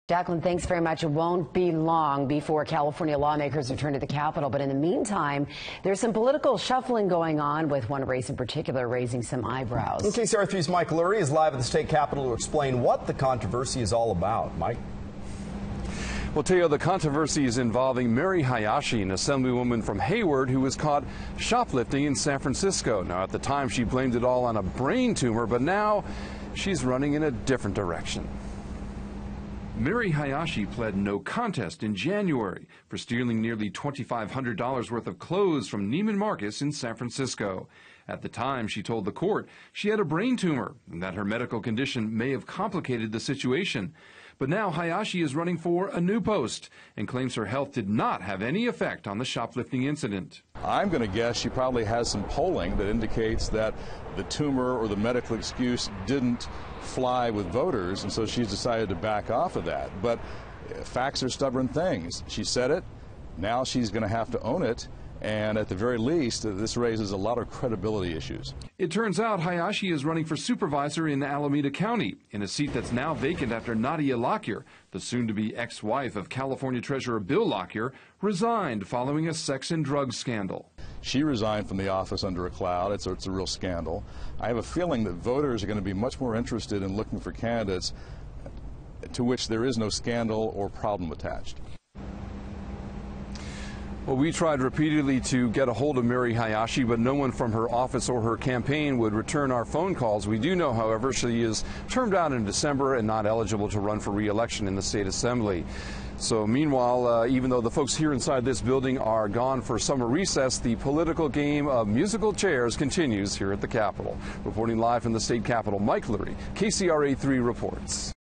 Jacqueline, thanks very much. It won't be long before California lawmakers return to the Capitol. But in the meantime, there's some political shuffling going on, with one race in particular raising some eyebrows. KCR3's Mike Lurie is live at the state capitol to explain what the controversy is all about. Mike? Well, Teo, the controversy is involving Mary Hayashi, an assemblywoman from Hayward who was caught shoplifting in San Francisco. Now, at the time, she blamed it all on a brain tumor, but now she's running in a different direction. Mary Hayashi pled no contest in January for stealing nearly $2,500 worth of clothes from Neiman Marcus in San Francisco. At the time, she told the court she had a brain tumor and that her medical condition may have complicated the situation. But now Hayashi is running for a new post and claims her health did not have any effect on the shoplifting incident. I'm going to guess she probably has some polling that indicates that the tumor or the medical excuse didn't fly with voters, and so she's decided to back off of that. But facts are stubborn things. She said it. Now she's going to have to own it. And at the very least, this raises a lot of credibility issues. It turns out Hayashi is running for supervisor in Alameda County, in a seat that's now vacant after Nadia Lockyer, the soon-to-be ex-wife of California Treasurer Bill Lockyer, resigned following a sex and drugs scandal. She resigned from the office under a cloud. It's a real scandal. I have a feeling that voters are going to be much more interested in looking for candidates to which there is no scandal or problem attached. Well, we tried repeatedly to get a hold of Mary Hayashi, but no one from her office or her campaign would return our phone calls. We do know, however, she is termed out in December and not eligible to run for re-election in the state assembly. So meanwhile, even though the folks here inside this building are gone for summer recess, the political game of musical chairs continues here at the Capitol. Reporting live from the state capitol, Mike Lurie, KCRA3 reports.